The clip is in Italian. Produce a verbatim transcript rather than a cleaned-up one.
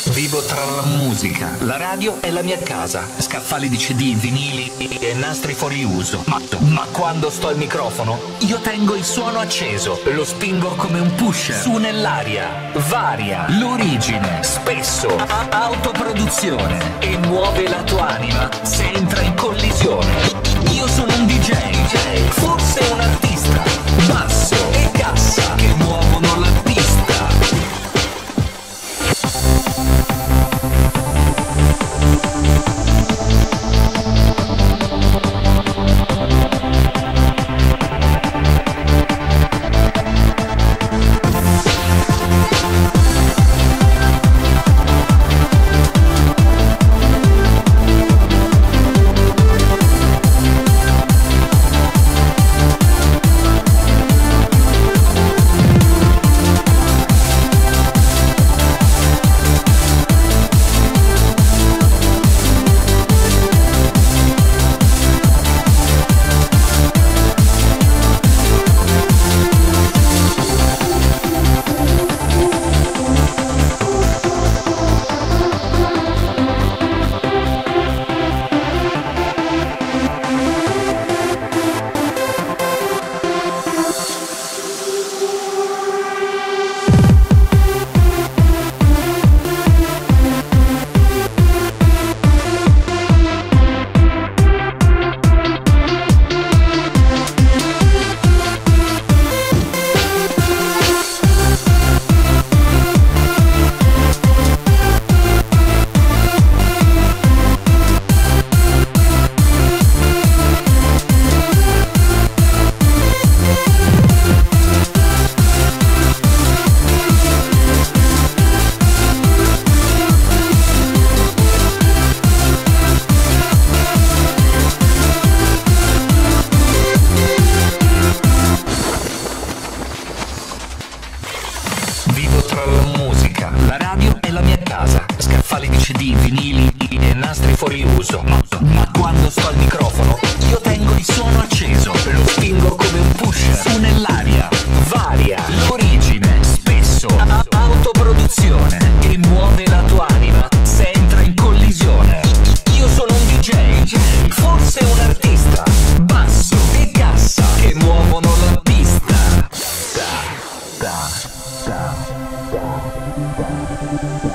Vivo tra la musica, la radio e la mia casa. Scaffali di C D, vinili e nastri fuori uso. Ma, ma quando sto al microfono, io tengo il suono acceso. Lo spingo come un pusher. Su nell'aria. Varia. L'origine. Spesso. A- autoproduzione. E muove la tua anima se entra in collisione. Io sono un D J. Forse un artista. Basso e cassa che muovono la pista. Vivo tra la musica, la radio e la mia casa. Scaffali di C D, vinili e nastri fuori uso. Ma, ma quando sto al microfono, io tengo il suono acceso. Lo spingo come un pusher. Su nell'aria. Varia. L'origine. Spesso. A- autoproduzione. E muove la tua anima se entra in collisione. Io sono un D J. Forse un artista. Basso e cassa che muovono la pista. Da, da, da, da, da.